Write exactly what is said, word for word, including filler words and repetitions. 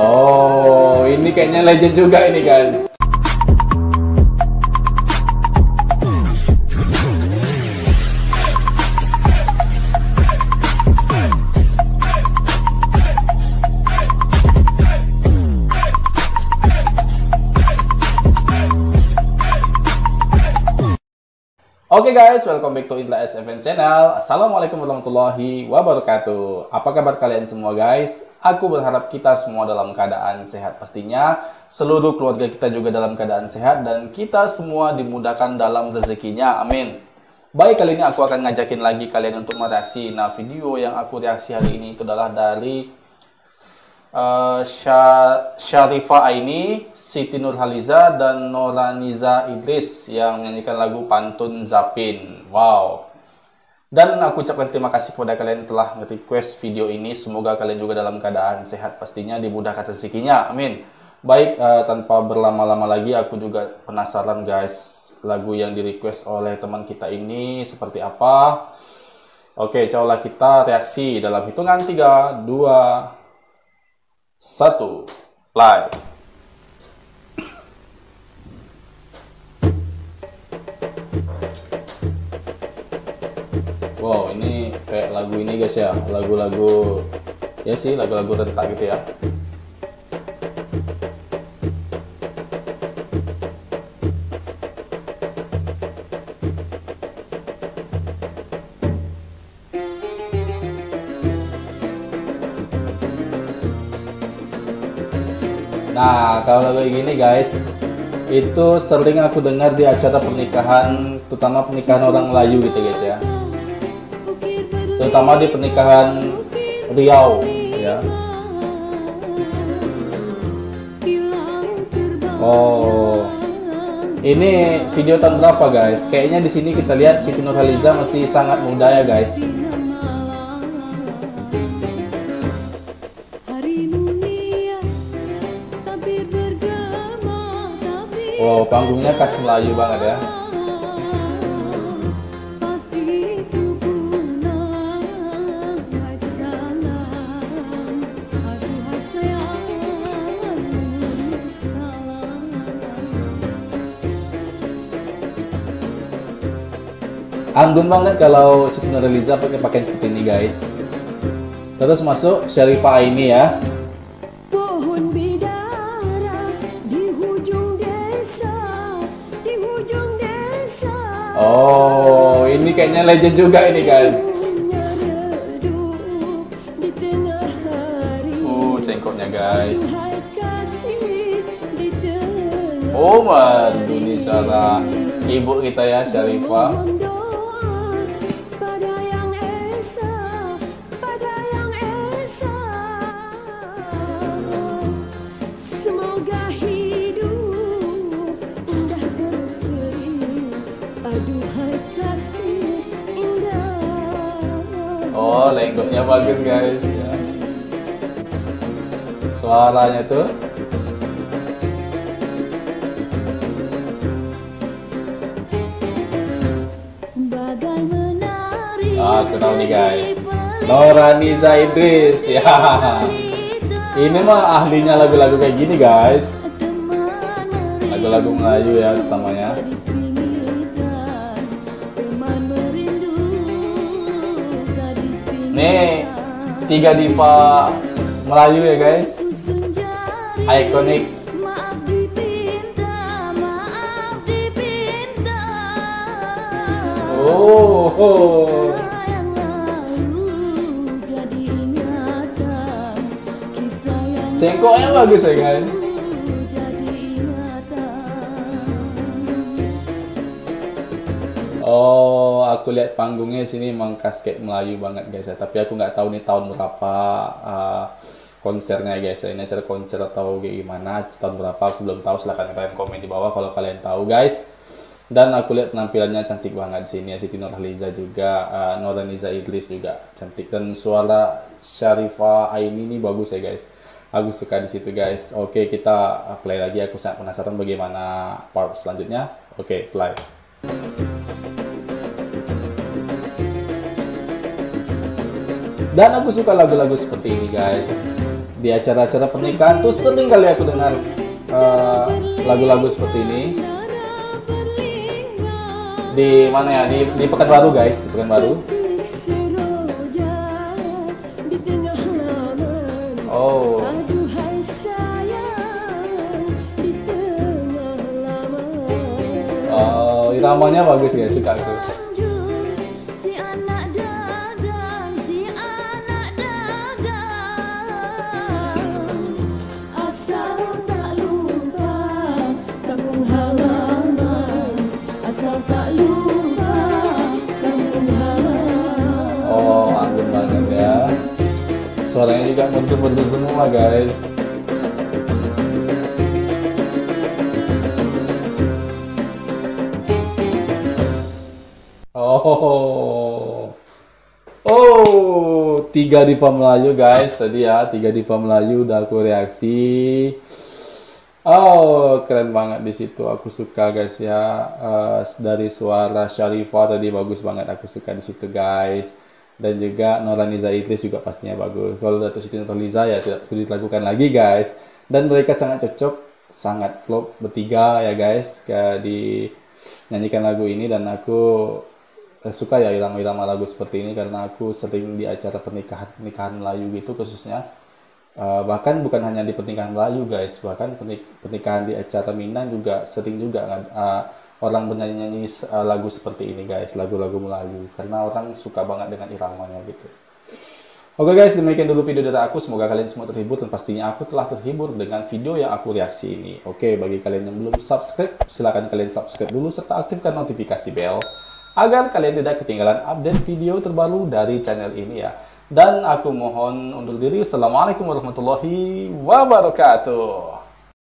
Oh, ini kayaknya legend juga ini guys. Oke okay guys, welcome back to Indra S F N Channel. Assalamualaikum warahmatullahi wabarakatuh. Apa kabar kalian semua guys? Aku berharap kita semua dalam keadaan sehat pastinya. Seluruh keluarga kita juga dalam keadaan sehat. Dan kita semua dimudahkan dalam rezekinya, amin. Baik, kali ini aku akan ngajakin lagi kalian untuk mereaksi. Nah, video yang aku reaksi hari ini itu adalah dari Uh, Syarifah Aini, Siti Nurhaliza, dan Noraniza Idris yang menyanyikan lagu Pantun Zapin. Wow. Dan aku ucapkan terima kasih kepada kalian yang telah nge-request video ini. Semoga kalian juga dalam keadaan sehat pastinya, dimudahkan rezekinya. Amin. Baik, uh, tanpa berlama-lama lagi, aku juga penasaran guys, lagu yang di-request oleh teman kita ini seperti apa. Oke, cobalah kita reaksi dalam hitungan tiga, dua, satu, play. Wow, ini kayak lagu ini guys ya, lagu-lagu ya sih, lagu-lagu rentak gitu ya. Nah, kalau kayak gini guys, itu sering aku dengar di acara pernikahan, terutama pernikahan orang Melayu gitu guys ya. Terutama di pernikahan Riau ya. Oh, ini video tahun berapa guys? Kayaknya di sini kita lihat Siti Nurhaliza masih sangat muda ya guys. Wow, panggungnya khas Melayu banget ya. Anggun banget kalau Siti Nurhaliza pakai pakaian seperti ini guys. Terus masuk Syarifah Aini ya. Oh, ini kayaknya legend juga ini guys. Uh, cengkoknya guys. Oh, merdu nih suara ibu kita ya, Syarifah. Oh, lenggoknya bagus guys ya. Suaranya tuh. Ah, aku tahu nih guys. Noraniza Idris ya. Ini mah ahlinya lagu-lagu kayak gini guys. Lagu-lagu Melayu ya utamanya. Nih, tiga diva Melayu ya guys, ikonik. Oh, oh. Cengkoknya bagus ya guys. Oh, aku lihat panggungnya sini emang khas kayak Melayu banget guys ya. Tapi aku nggak tahu nih tahun berapa uh, konsernya guys ya. Ini acara konser atau kayak gimana? Tahun berapa? Aku belum tahu. Silahkan kalian komen di bawah kalau kalian tahu guys. Dan aku lihat penampilannya cantik banget di sini ya. Siti Nurhaliza juga, uh, Noraniza Idris juga cantik. Dan suara Syarifah Aini ini bagus ya guys. Aku suka di situ guys. Oke, kita play lagi. Aku sangat penasaran bagaimana part selanjutnya. Oke, play. Dan aku suka lagu-lagu seperti ini guys. di acara-acara pernikahan tuh sering kali aku dengar lagu-lagu uh, seperti ini. Di mana ya? Di, di Pekanbaru guys, di Pekanbaru. Oh. Oh, iramanya bagus guys, suka aku. Oh, anggun banget ya. Suaranya juga merdu-merdu semua guys. Oh, oh, tiga diva Melayu guys tadi ya, tiga diva Melayu udah aku reaksi. Oh, keren banget di situ. Aku suka guys ya. Uh, dari suara Sharifah tadi bagus banget. Aku suka di situ guys. Dan juga Nurhaliza Idris juga pastinya bagus. Kalau Datuk Siti Nurhaliza ya tidak perlu dilakukan lagi guys. Dan mereka sangat cocok, sangat klop bertiga ya guys. Ke di nyanyikan lagu ini dan aku uh, suka ya irama-irama lagu seperti ini karena aku sering di acara pernikahan pernikahan Melayu gitu khususnya. Uh, bahkan bukan hanya di pernikahan Melayu guys, bahkan pernikahan di acara Minang juga sering juga uh, orang bernyanyi-nyanyi uh, lagu seperti ini guys, lagu-lagu Melayu karena orang suka banget dengan iramanya gitu. Oke guys, demikian dulu video dari aku, semoga kalian semua terhibur dan pastinya aku telah terhibur dengan video yang aku reaksi ini. Oke, bagi kalian yang belum subscribe, silahkan kalian subscribe dulu serta aktifkan notifikasi bell agar kalian tidak ketinggalan update video terbaru dari channel ini ya. Dan aku mohon undur diri. Assalamualaikum warahmatullahi wabarakatuh.